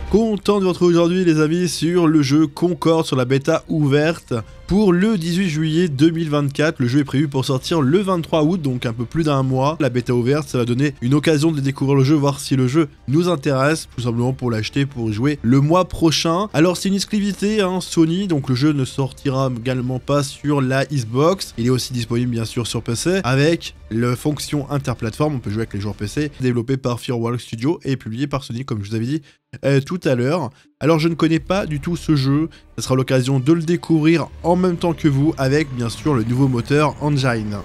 Content de vous retrouver aujourd'hui les amis sur le jeu Concorde sur la bêta ouverte pour le 18 juillet 2024. Le jeu est prévu pour sortir le 23 août, donc un peu plus d'un mois. La bêta ouverte, ça va donner une occasion de découvrir le jeu, voir si le jeu nous intéresse, tout simplement pour l'acheter, pour y jouer le mois prochain. Alors c'est une exclusivité Sony, donc le jeu ne sortira également pas sur la Xbox. Il est aussi disponible bien sûr sur PC, avec la fonction interplateforme, on peut jouer avec les joueurs PC, développé par Firewall Studio et publié par Sony comme je vous avais dit tout à l'heure. Alors je ne connais pas du tout ce jeu, ce sera l'occasion de le découvrir en même temps que vous avec bien sûr le nouveau moteur Engine.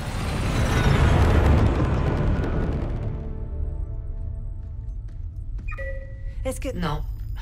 Est-ce que... Non,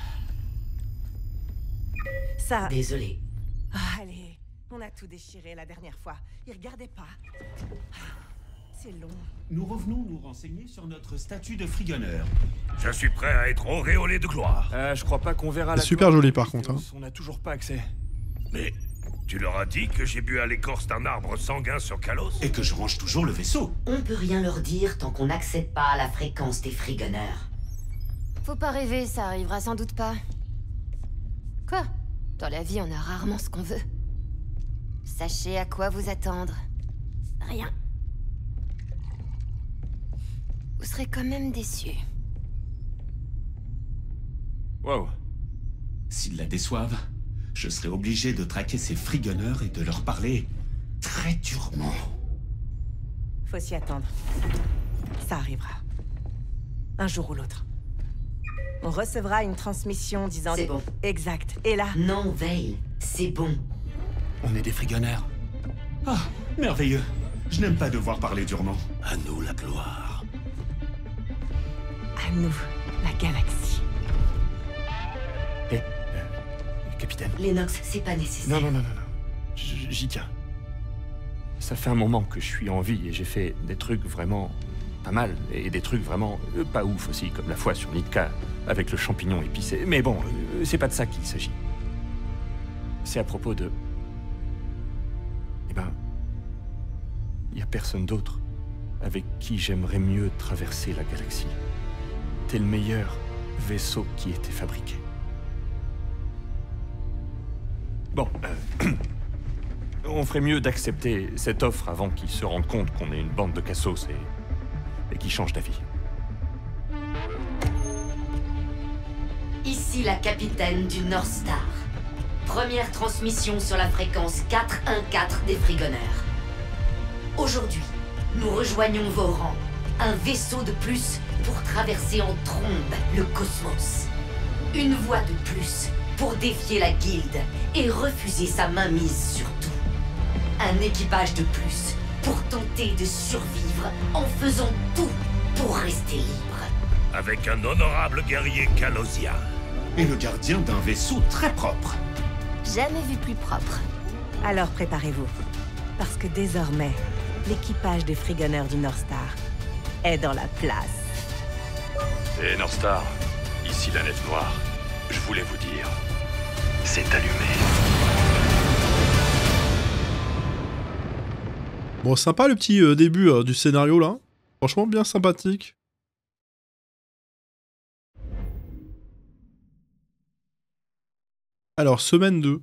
Ça... désolé. Ah, allez, on a tout déchiré la dernière fois. Il regardait pas. C'est long. Nous revenons nous renseigner sur notre statut de frigoneur. Je suis prêt à être auréolé de gloire. Je crois pas qu'on verra la C'est super gloire joli de par contre. Christos. On n'a toujours pas accès. Mais tu leur as dit que j'ai bu à l'écorce d'un arbre sanguin sur Kalos? Et que je range toujours le vaisseau. On peut rien leur dire tant qu'on n'accède pas à la fréquence des frigunneurs. Faut pas rêver, ça arrivera sans doute pas. Quoi? Dans la vie, on a rarement ce qu'on veut. Sachez à quoi vous attendre. Rien. Vous serez quand même déçus. Wow. S'ils la déçoivent, je serai obligé de traquer ces frigonneurs et de leur parler très durement. Faut s'y attendre. Ça arrivera. Un jour ou l'autre. On recevra une transmission disant... C'est bon. Exact. Et là... Non, Veil, c'est bon. On est des frigonneurs. Ah, merveilleux. Je n'aime pas devoir parler durement. À nous la gloire. À nous, la galaxie. Capitaine. Lennox, c'est pas nécessaire. Non. J'y tiens. Ça fait un moment que je suis en vie et j'ai fait des trucs vraiment pas mal et des trucs vraiment pas ouf aussi, comme la fois sur Nitka avec le champignon épicé. Mais bon, c'est pas de ça qu'il s'agit. C'est à propos de... Eh ben... Il y a personne d'autre avec qui j'aimerais mieux traverser la galaxie. T'es le meilleur vaisseau qui ait été fabriqué. Bon, on ferait mieux d'accepter cette offre avant qu'ils se rendent compte qu'on est une bande de cassos et qu'ils changent d'avis. Ici la capitaine du North Star. Première transmission sur la fréquence 414 des frigonneurs. Aujourd'hui, nous rejoignons vos rangs. Un vaisseau de plus pour traverser en trombe le cosmos. Une voie de plus pour défier la guilde et refuser sa mainmise sur tout. Un équipage de plus pour tenter de survivre en faisant tout pour rester libre. Avec un honorable guerrier kalosien. Et le gardien d'un vaisseau très propre. Jamais vu plus propre. Alors préparez-vous. Parce que désormais, l'équipage des frigonneurs du North Star est dans la place. Et Northstar, ici la Nef Noire. Je voulais vous dire, c'est allumé. Bon, sympa le petit début du scénario là. Franchement bien sympathique. Alors, semaine 2.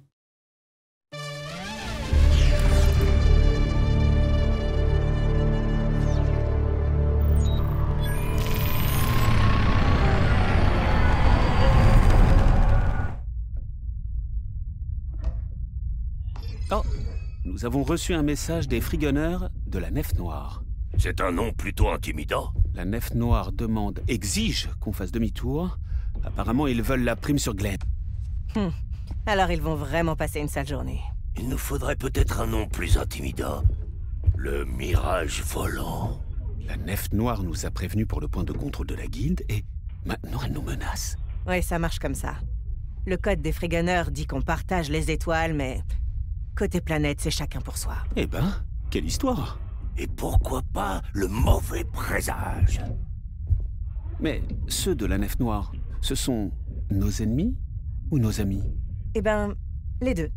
Oh, nous avons reçu un message des frigonneurs de la Nef Noire. C'est un nom plutôt intimidant. La Nef Noire exige qu'on fasse demi-tour. Apparemment, ils veulent la prime sur Glenn. Alors ils vont vraiment passer une sale journée. Il nous faudrait peut-être un nom plus intimidant. Le Mirage Volant. La Nef Noire nous a prévenus pour le point de contrôle de la guilde et maintenant elle nous menace. Oui, ça marche comme ça. Le code des frigonneurs dit qu'on partage les étoiles, mais... côté planète, c'est chacun pour soi. Eh ben, quelle histoire! Et pourquoi pas le mauvais présage? Mais ceux de la Nef Noire, ce sont nos ennemis ou nos amis? Eh ben, les deux.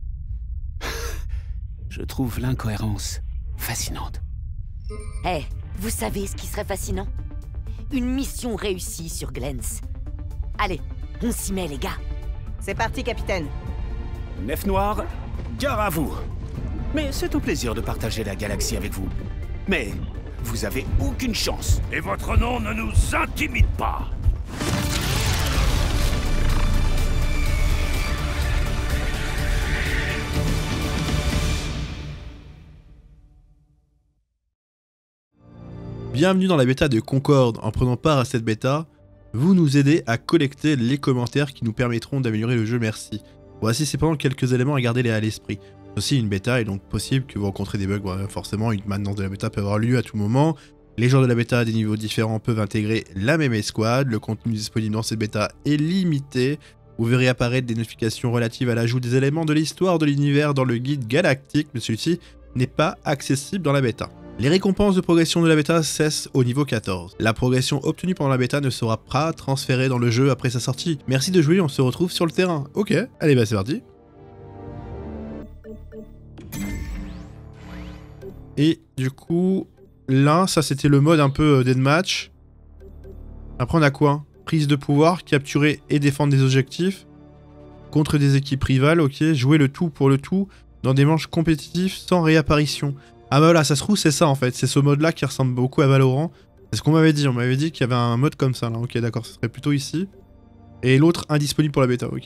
Je trouve l'incohérence fascinante. Eh, vous savez ce qui serait fascinant? Une mission réussie sur Glens. Allez, On s'y met, les gars. C'est parti, capitaine. Nef Noire, gare à vous. Mais c'est un plaisir de partager la galaxie avec vous. Mais vous avez aucune chance. Et votre nom ne nous intimide pas. Bienvenue dans la bêta de Concorde. En prenant part à cette bêta, vous nous aidez à collecter les commentaires qui nous permettront d'améliorer le jeu, merci. Voici cependant quelques éléments à garder à l'esprit. C'est aussi une bêta, et donc possible que vous rencontrez des bugs. Bon, forcément, une maintenance de la bêta peut avoir lieu à tout moment. Les joueurs de la bêta à des niveaux différents peuvent intégrer la même escouade. Le contenu disponible dans cette bêta est limité. Vous verrez apparaître des notifications relatives à l'ajout des éléments de l'histoire de l'univers dans le guide galactique, mais celui-ci n'est pas accessible dans la bêta. Les récompenses de progression de la bêta cessent au niveau 14. La progression obtenue pendant la bêta ne sera pas transférée dans le jeu après sa sortie. Merci de jouer, on se retrouve sur le terrain. Ok, allez bah c'est parti. Et du coup, là, ça c'était le mode un peu deathmatch. Après on a quoi? Prise de pouvoir, capturer et défendre des objectifs. Contre des équipes rivales, ok. Jouer le tout pour le tout dans des manches compétitifs sans réapparition. Ah bah voilà, ça se trouve c'est ça en fait, c'est ce mode là qui ressemble beaucoup à Valorant. C'est ce qu'on m'avait dit, on m'avait dit qu'il y avait un mode comme ça là, ok d'accord, ce serait plutôt ici. Et l'autre indisponible pour la bêta, ok.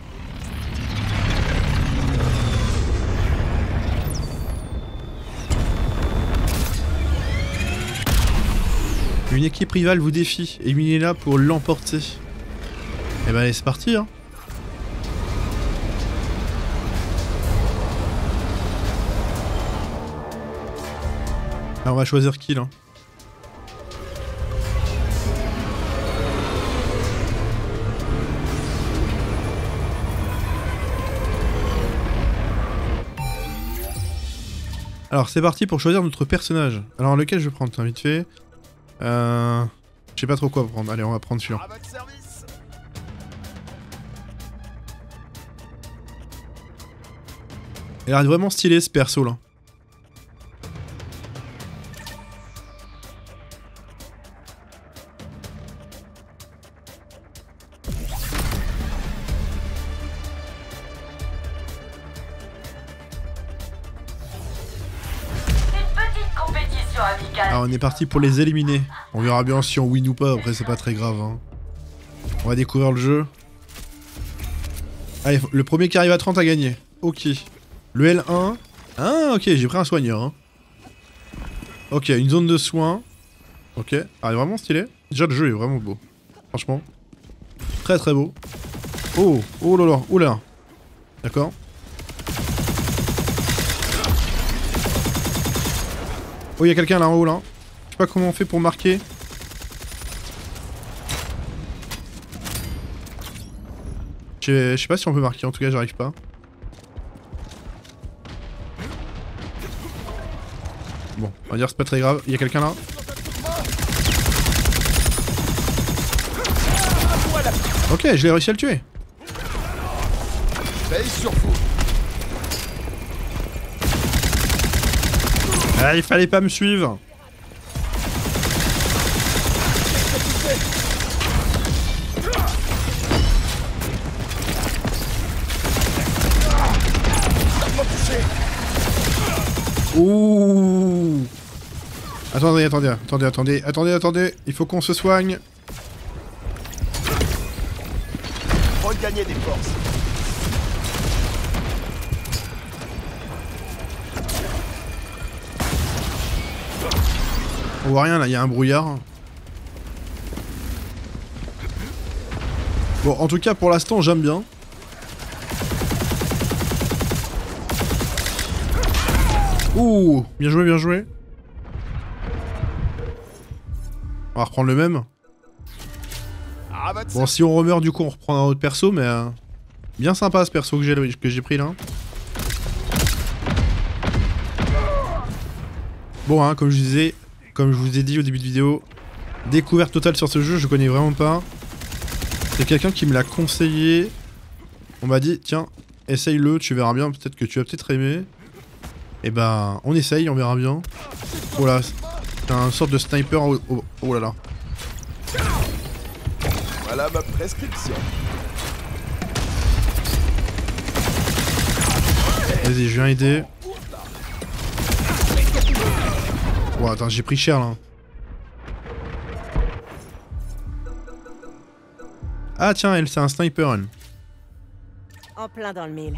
Une équipe rivale vous défie, éliminez-la pour l'emporter. Et bah allez c'est parti hein. Alors on va choisir qui là? Alors c'est parti pour choisir notre personnage. Alors lequel je vais prendre, vite fait. Je sais pas trop quoi prendre. Allez on va prendre celui-là. Il a l'air vraiment stylé ce perso là. Alors on est parti pour les éliminer. On verra bien si on win ou pas, après c'est pas très grave hein. On va découvrir le jeu. Allez, le premier qui arrive à 30 a gagné. Ok. Le L1. Ah ok, j'ai pris un soigneur hein. Ok, une zone de soins. Ok, ah, vraiment stylé. Déjà le jeu est vraiment beau. Franchement. Très très beau. Oh, oh là là, oh là. D'accord. Oh, il y a quelqu'un là en haut là. Je sais pas comment on fait pour marquer. Je sais pas si on peut marquer, en tout cas j'arrive pas. Bon, on va dire c'est pas très grave. Il y a quelqu'un là. Ok, je l'ai réussi à le tuer. Ah, il fallait pas me suivre. Ouh. Attendez. Il faut qu'on se soigne. Regagner des forces. On voit rien là, il y a un brouillard. Bon, en tout cas pour l'instant j'aime bien. Ouh, bien joué. On va reprendre le même. Bon, si on remeurt du coup on reprend un autre perso, mais bien sympa ce perso que j'ai pris là. Bon hein, comme je vous ai dit au début de vidéo, découverte totale sur ce jeu, je connais vraiment pas. C'est quelqu'un qui me l'a conseillé. On m'a dit, tiens, essaye-le, tu verras bien, peut-être que tu vas peut-être aimer. Et bah, on essaye, on verra bien. Oh là, c'est un sorte de sniper, oh là là. Voilà ma prescription. Vas-y, je viens aider. Oh, attends, j'ai pris cher là. Ah tiens, elle, c'est un sniper, elle. En plein dans le mille.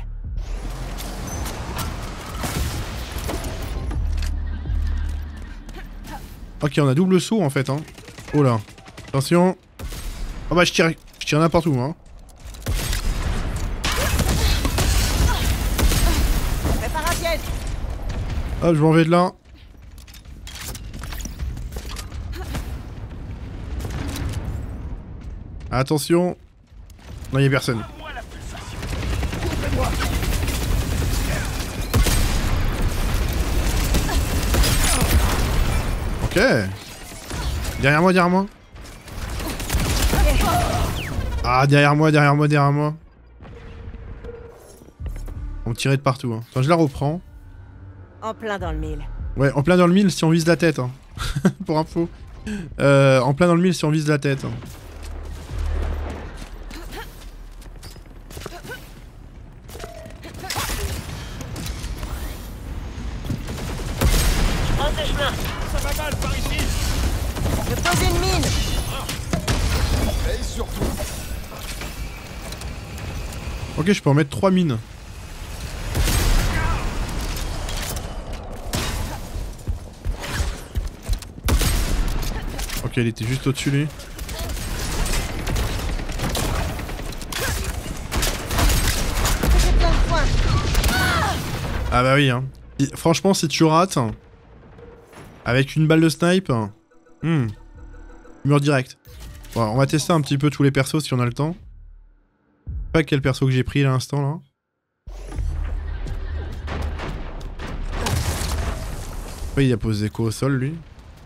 Ok, on a double saut en fait, hein. Oh là. Attention. Oh bah, je tire n'importe où, hein. Prépare un piège. Hop, je m'en vais de là. Attention. Non, y'a personne. Ok. Derrière moi, derrière moi. Ah, derrière moi, derrière moi, derrière moi. On me tirait de partout. Hein. Attends, je la reprends. En plein dans le mille. Ouais, en plein dans le mille si on vise la tête. Hein. Pour info. En plein dans le mille si on vise la tête. Hein. Ça va mal par ici. Je pose une mine. Veille surtout. Ok, je peux en mettre 3 mines. Ok, il était juste au-dessus lui. Ah bah oui, hein. Franchement, si tu rates, avec une balle de snipe, tu meurs direct. Bon, on va tester un petit peu tous les persos si on a le temps. Je sais pas quel perso que j'ai pris à l'instant là. Ouais, il a posé quoi au sol lui?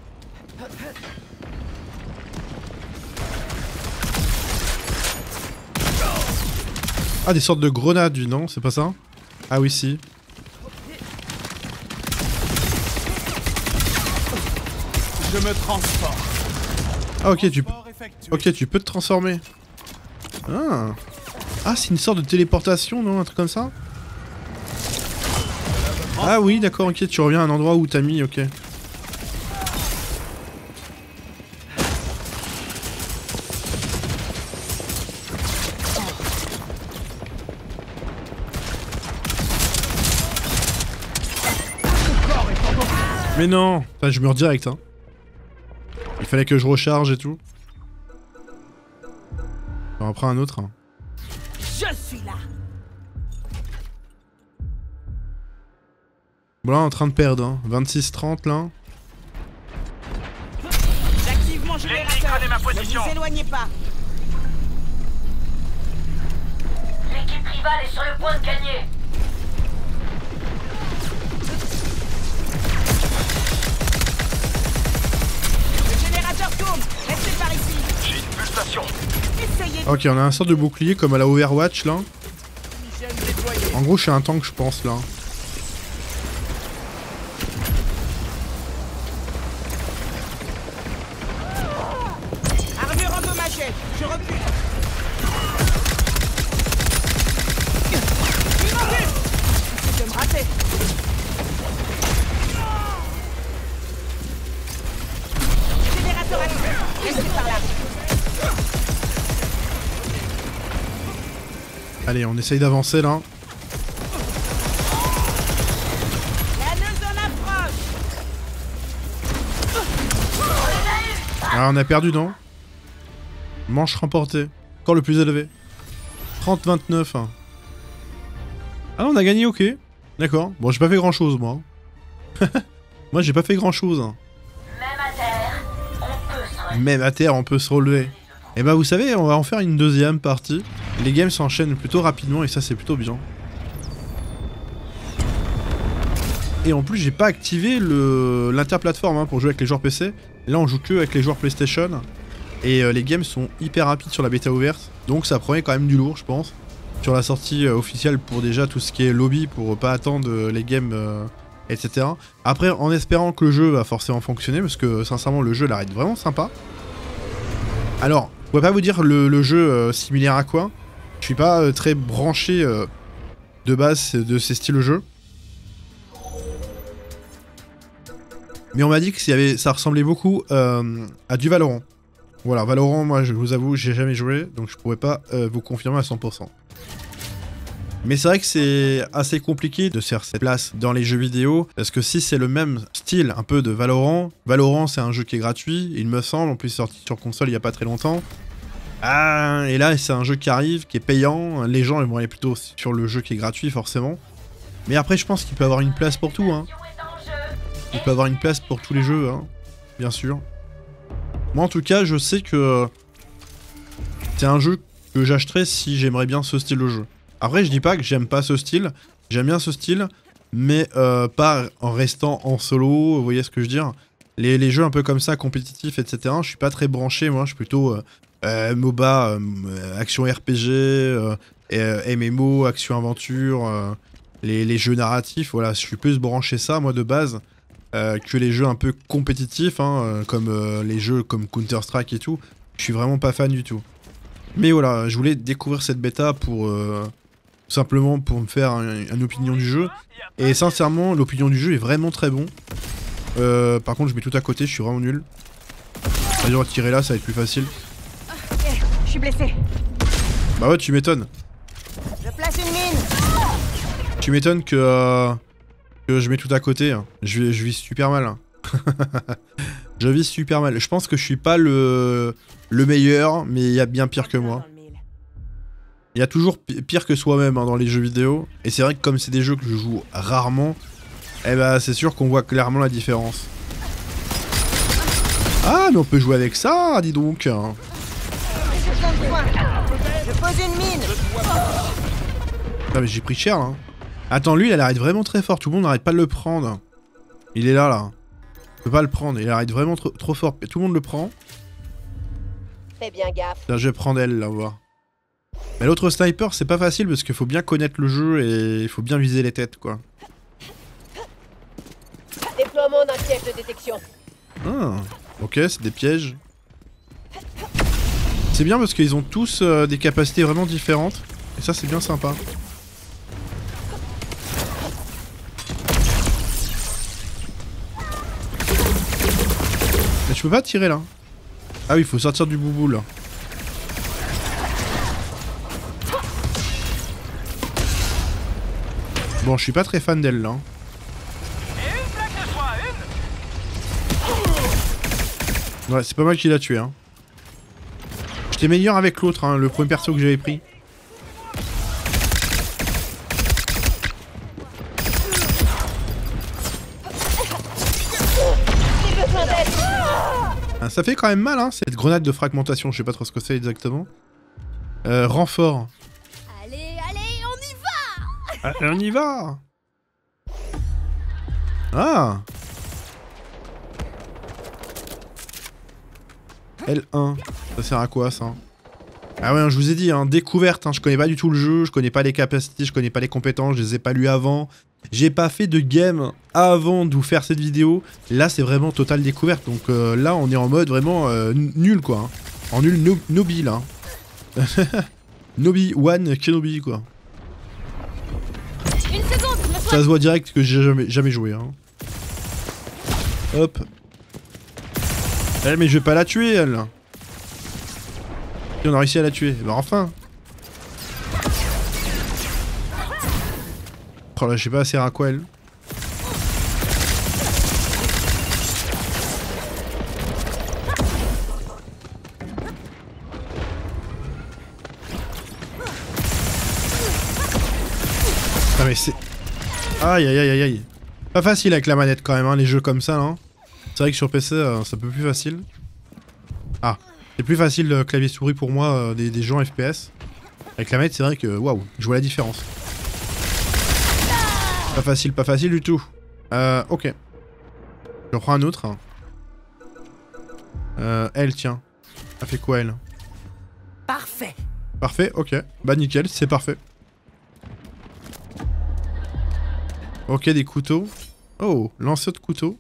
Ah, des sortes de grenades, lui, non? C'est pas ça? Ah oui, si. Je me transforme. Ah ok, tu peux te transformer. Ah, ah c'est une sorte de téléportation, non? Un truc comme ça? Ah oui, d'accord, ok, tu reviens à un endroit où t'as mis, ok. Mais non! Enfin, je meurs direct, hein. Il fallait que je recharge et tout. On en prend un autre. Hein. Je suis là. Bon là, on est en train de perdre, hein. 26-30 là. J'active mon générateur. Ne vous éloignez pas. L'équipe rivale est sur le point de gagner. Le générateur tourne. Restez par ici. J'ai une pulsation. Essayez de... Ok, on a un sorte de bouclier comme à la Overwatch là. En gros, je suis un tank, je pense là. Armure endommagée. Je recule. Il m'occupe. J'essaie de me rater. Générateur actif. Restez par là. Allez, on essaye d'avancer là. La neuse en approche. Ah, on a perdu, non? Manche remportée. Encore le plus élevé. 30-29. Hein. Ah, on a gagné, ok. D'accord. Bon, j'ai pas fait grand chose, moi. Moi, j'ai pas fait grand chose. Hein. Même à terre, on peut se relever. Et bah, vous savez, on va en faire une deuxième partie. Les games s'enchaînent plutôt rapidement et ça, c'est plutôt bien. Et en plus, j'ai pas activé l'interplateforme hein, pour jouer avec les joueurs PC. Et là, on joue que avec les joueurs PlayStation. Et les games sont hyper rapides sur la bêta ouverte. Donc ça promet quand même du lourd, je pense. Sur la sortie officielle pour déjà tout ce qui est lobby, pour pas attendre les games, etc. Après, en espérant que le jeu va forcément fonctionner, parce que sincèrement, le jeu, il arrête vraiment sympa. Alors, Je pourrais pas vous dire le jeu similaire à quoi. Je suis pas très branché de base de ces styles de jeu. Mais on m'a dit que ça ressemblait beaucoup à du Valorant. Voilà, Valorant, moi je vous avoue, j'ai jamais joué, donc je pourrais pas vous confirmer à 100%. Mais c'est vrai que c'est assez compliqué de faire cette place dans les jeux vidéo, parce que si c'est le même style un peu de Valorant, Valorant c'est un jeu qui est gratuit, il me semble, en plus sorti sur console il y a pas très longtemps. Ah, et là c'est un jeu qui arrive, qui est payant, les gens ils vont aller plutôt sur le jeu qui est gratuit forcément. Mais après je pense qu'il peut avoir une place pour tout, hein. Il peut avoir une place pour tous les jeux, hein, bien sûr. Moi en tout cas je sais que c'est un jeu que j'achèterais si j'aimerais bien ce style de jeu. Après je dis pas que j'aime pas ce style, j'aime bien ce style, mais pas en restant en solo, vous voyez ce que je veux dire. Les jeux un peu comme ça, compétitifs, etc. Je suis pas très branché, moi je suis plutôt MOBA, action RPG, MMO, action aventure, les jeux narratifs, voilà, je suis plus branché ça moi de base. Que les jeux un peu compétitifs, hein, comme les jeux comme Counter-Strike et tout, je suis vraiment pas fan du tout. Mais voilà, je voulais découvrir cette bêta pour simplement pour me faire une opinion du jeu. Et sincèrement, l'opinion du jeu est vraiment très bon. Par contre, je mets tout à côté, je suis vraiment nul. Vas-y, on va tirer là, ça va être plus facile. Ok, je suis blessé. Bah ouais, tu m'étonnes. Je place une mine. Tu m'étonnes que je mets tout à côté. Je vis super mal. Je vis super mal. Je pense que je suis pas le meilleur, mais il y a bien pire que moi. Il y a toujours pire que soi-même hein, dans les jeux vidéo. Et c'est vrai que comme c'est des jeux que je joue rarement, eh ben c'est sûr qu'on voit clairement la différence. Ah, mais on peut jouer avec ça, dis donc. Je pose une mine. Ah, mais j'ai pris cher là. Attends, lui, il arrête vraiment très fort. Tout le monde n'arrête pas de le prendre. Il est là, là. Je peux pas le prendre. Il arrête vraiment trop fort. Tout le monde le prend. Fais bien gaffe. Là, je vais prendre elle, là, on va voir. Mais l'autre sniper, c'est pas facile parce qu'il faut bien connaître le jeu et il faut bien viser les têtes, quoi. Déploiement d'un piège de détection. Ah, ok, c'est des pièges. C'est bien parce qu'ils ont tous des capacités vraiment différentes. Et ça, c'est bien sympa. Mais je peux pas tirer là. Ah oui, il faut sortir du boubou là. Bon, je suis pas très fan d'elle là. Ouais, c'est pas mal qu'il l'a tué. Hein. J'étais meilleur avec l'autre, hein, le premier perso que j'avais pris. Ah, ça fait quand même mal, hein, cette grenade de fragmentation. Je sais pas trop ce que c'est exactement. Renfort. Allez, allez, on y va! On y va! Ah! L1. Ça sert à quoi, ça? Ah ouais, je vous ai dit, hein, découverte, hein, je connais pas du tout le jeu, je connais pas les capacités, je connais pas les compétences, je les ai pas lues avant. J'ai pas fait de game avant de vous faire cette vidéo. Là, c'est vraiment totale découverte. Donc là, on est en mode vraiment nul, quoi. Hein. En nul Nobi, là. Nobi, One, Kenobi, quoi. Une seconde, ça se voit direct que j'ai jamais joué. Hein. Hop. Eh, mais je vais pas la tuer, elle. Et on a réussi à la tuer. Bah enfin. Oh là, je sais pas, elle sert à quoi, elle. Ah mais c'est... Aïe aïe aïe aïe aïe. Pas facile avec la manette quand même, hein, les jeux comme ça, là. C'est vrai que sur PC, c'est un peu plus facile. Ah, c'est plus facile le clavier souris pour moi des jeux en FPS. Avec la manette, c'est vrai que, waouh, je vois la différence. Pas facile du tout. Ok. Je reprends un autre. Elle, tiens. Elle fait quoi, elle? Parfait. Parfait, ok. Bah nickel, c'est parfait. Ok, des couteaux. Oh, lanceur de couteau.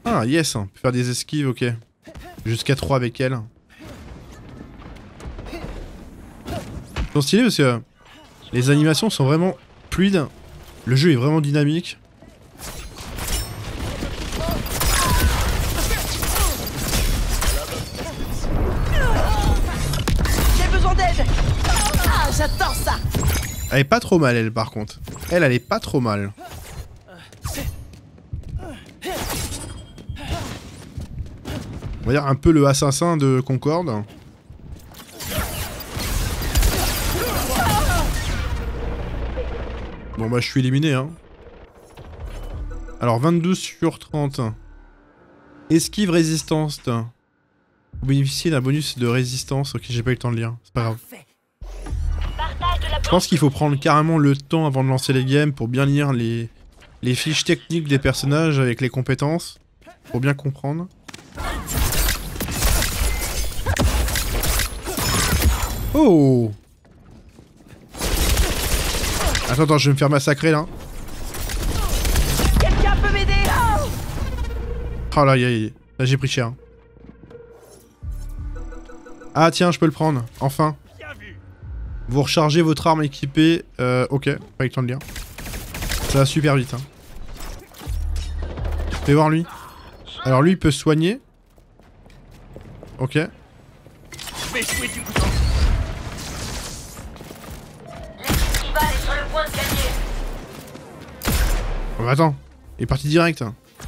Ah yes, on peut faire des esquives, ok. Jusqu'à 3 avec elle. Ils sont stylés parce que les animations sont vraiment fluides. Le jeu est vraiment dynamique. J'ai besoin d'aide. Ah, j'adore ça. Elle est pas trop mal, elle, par contre. Elle est pas trop mal. On va dire un peu le assassin de Concorde. Bon bah je suis éliminé hein. Alors 22 sur 30. Esquive résistance. Vous bénéficiez d'un bonus de résistance. Ok, j'ai pas eu le temps de lire, c'est pas grave. Je pense qu'il faut prendre carrément le temps avant de lancer les games pour bien lire les fiches techniques des personnages avec les compétences. Pour bien comprendre. Oh! Attends, je vais me faire massacrer là. Quelqu'un peut m'aider? Oh là, là j'ai pris cher. Ah tiens, je peux le prendre, enfin. Vous rechargez votre arme équipée. Ok, pas eu le temps de lire. Ça va super vite. Hein. Fais voir lui. Alors lui, il peut se soigner. Ok. Oh, attends, il est parti direct.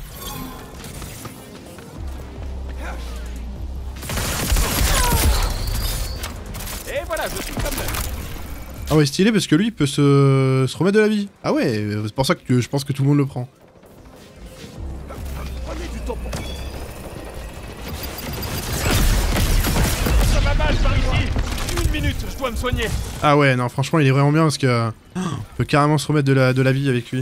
Et voilà, je suis comme Ah ouais, stylé parce que lui il peut se remettre de la vie. Ah ouais, c'est pour ça que je pense que tout le monde le prend. prenez du temps pour... Ça va mal par ici. 1 minute, je dois me soigner. Ah ouais, non, franchement, il est vraiment bien parce que on peut carrément se remettre de la vie avec lui.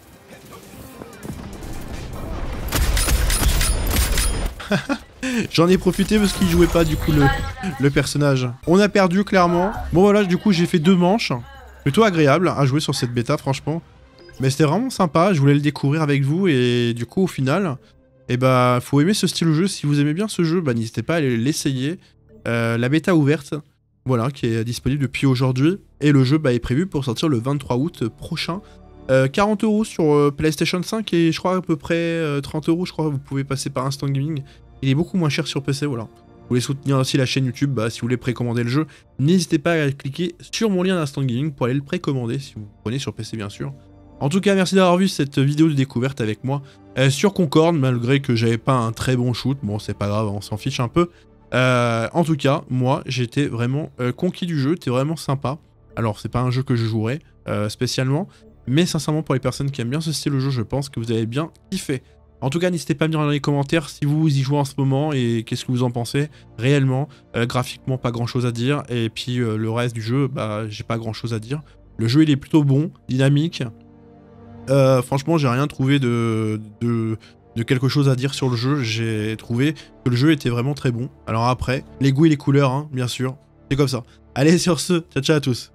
J'en ai profité parce qu'il jouait pas du coup le personnage. On a perdu clairement. Bon voilà, du coup j'ai fait 2 manches. Plutôt agréable à jouer sur cette bêta franchement. Mais c'était vraiment sympa, je voulais le découvrir avec vous et du coup au final, eh bah faut aimer ce style de jeu. Si vous aimez bien ce jeu, bah n'hésitez pas à aller l'essayer. La bêta ouverte, voilà, qui est disponible depuis aujourd'hui. Et le jeu bah, est prévu pour sortir le 23 août prochain. 40 € sur PlayStation 5 et je crois à peu près 30 € je crois vous pouvez passer par Instant Gaming. Il est beaucoup moins cher sur PC, voilà. Vous voulez soutenir aussi la chaîne YouTube, bah, si vous voulez précommander le jeu, n'hésitez pas à cliquer sur mon lien d'Instant Gaming pour aller le précommander, si vous prenez sur PC bien sûr. En tout cas, merci d'avoir vu cette vidéo de découverte avec moi sur Concorde, malgré que j'avais pas un très bon shoot, bon c'est pas grave, on s'en fiche un peu. En tout cas, moi j'étais vraiment conquis du jeu, c'était vraiment sympa. Alors c'est pas un jeu que je jouerais spécialement, mais sincèrement pour les personnes qui aiment bien ce style de jeu, je pense que vous avez bien kiffé. En tout cas, n'hésitez pas à me dire dans les commentaires si vous y jouez en ce moment et qu'est-ce que vous en pensez réellement. Graphiquement, pas grand chose à dire. Et puis le reste du jeu, bah, j'ai pas grand chose à dire. Le jeu, il est plutôt bon, dynamique. Franchement, j'ai rien trouvé de quelque chose à dire sur le jeu. J'ai trouvé que le jeu était vraiment très bon. Alors après, les goûts et les couleurs, hein, bien sûr. C'est comme ça. Allez, sur ce, ciao ciao à tous.